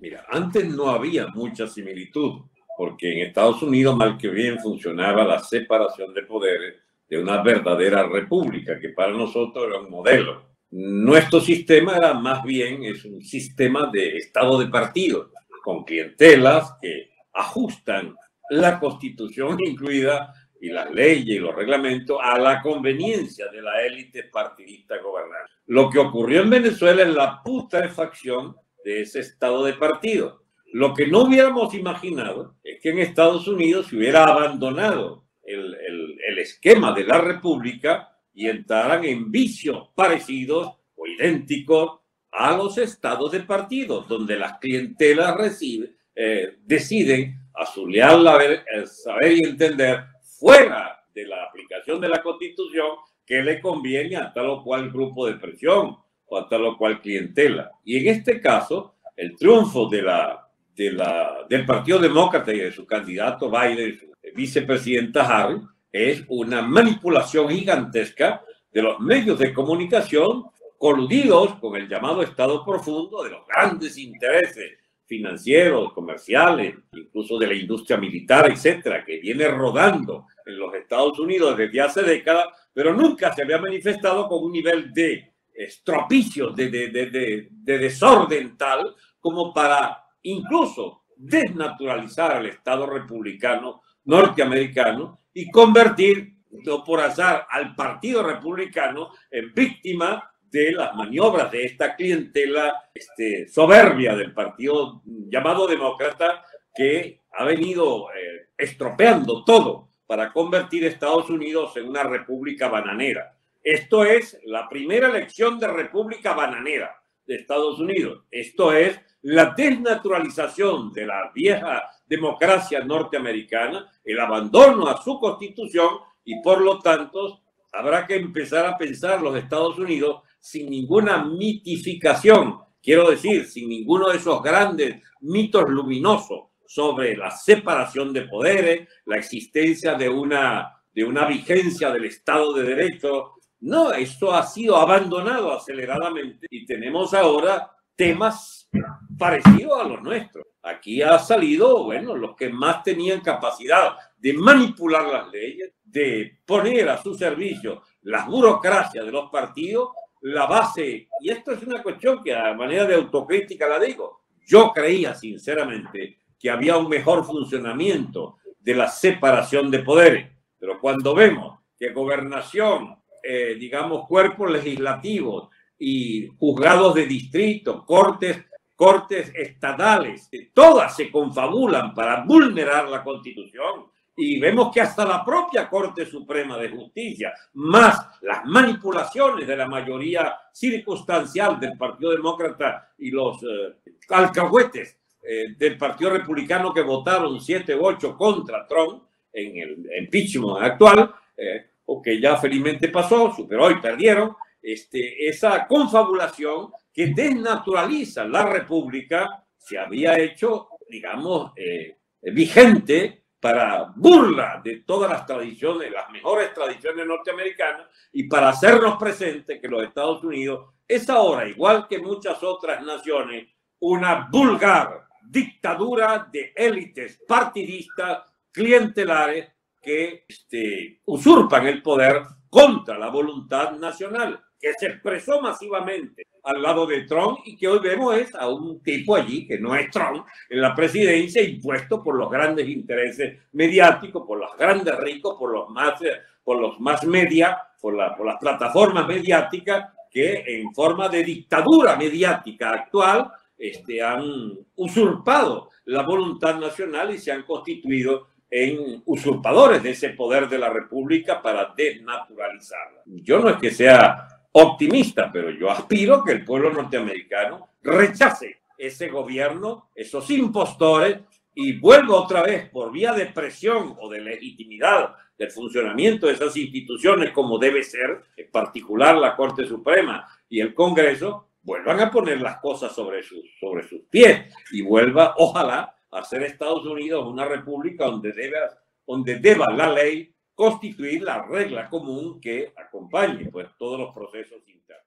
Mira, antes no había mucha similitud, porque en Estados Unidos mal que bien funcionaba la separación de poderes de una verdadera república, que para nosotros era un modelo. Nuestro sistema era más bien es un sistema de estado de partido, con clientelas que ajustan la constitución incluida y las leyes y los reglamentos a la conveniencia de la élite partidista gobernante. Lo que ocurrió en Venezuela es la putrefacción de ese estado de partido. Lo que no hubiéramos imaginado es que en Estados Unidos se hubiera abandonado el esquema de la república y entraran en vicios parecidos o idénticos a los estados de partido, donde las clientelas deciden a su leal saber y entender fuera de la aplicación de la Constitución que le conviene a tal o cual grupo de presión o a tal o cual clientela. Y en este caso, el triunfo del Partido Demócrata y de su candidato Biden, su vicepresidenta Harris, es una manipulación gigantesca de los medios de comunicación coludidos con el llamado Estado profundo de los grandes intereses financieros, comerciales, incluso de la industria militar, etcétera, que viene rodando en los Estados Unidos desde hace décadas, pero nunca se había manifestado con un nivel de estropicio, de desorden tal como para incluso desnaturalizar al Estado republicano norteamericano y convertir, no por azar, al Partido Republicano en víctima de las maniobras de esta clientela soberbia del partido llamado demócrata, que ha venido estropeando todo para convertir a Estados Unidos en una república bananera. Esto es la primera elección de república bananera de Estados Unidos. Esto es la desnaturalización de la vieja democracia norteamericana, el abandono a su constitución, y por lo tanto habrá que empezar a pensar los Estados Unidos sin ninguna mitificación, quiero decir, sin ninguno de esos grandes mitos luminosos sobre la separación de poderes, la existencia de una vigencia del Estado de Derecho. No, esto ha sido abandonado aceleradamente y tenemos ahora temas parecidos a los nuestros. Aquí ha salido, bueno, los que más tenían capacidad de manipular las leyes, de poner a su servicio las burocracias de los partidos, la base, y esto es una cuestión que a manera de autocrítica la digo, yo creía sinceramente que había un mejor funcionamiento de la separación de poderes, pero cuando vemos que gobernación, digamos, cuerpos legislativos y juzgados de distrito, cortes estatales, todas se confabulan para vulnerar la Constitución, y vemos que hasta la propia Corte Suprema de Justicia, más las manipulaciones de la mayoría circunstancial del Partido Demócrata y los alcahuetes del Partido Republicano que votaron 7 u 8 contra Trump en el impeachment actual, o que ya felizmente pasó, superó y perdieron, esa confabulación que desnaturaliza la República se había hecho, digamos, vigente para burla de todas las tradiciones, las mejores tradiciones norteamericanas, y para hacernos presente que los Estados Unidos es ahora, igual que muchas otras naciones, una vulgar dictadura de élites partidistas, clientelares, que usurpan el poder contra la voluntad nacional, que se expresó masivamente al lado de Trump y que hoy vemos es a un tipo allí que no es Trump en la presidencia, impuesto por los grandes intereses mediáticos, por los grandes ricos, por los más media, por las plataformas mediáticas que en forma de dictadura mediática actual han usurpado la voluntad nacional y se han constituido en usurpadores de ese poder de la República para desnaturalizarla. Yo no es que sea optimista, pero yo aspiro a que el pueblo norteamericano rechace ese gobierno, esos impostores, y vuelva otra vez por vía de presión o de legitimidad del funcionamiento de esas instituciones como debe ser, en particular la Corte Suprema y el Congreso, vuelvan a poner las cosas sobre sus pies y vuelva, ojalá, a hacer Estados Unidos una república donde deba la ley constituir la regla común que acompañe pues todos los procesos internos.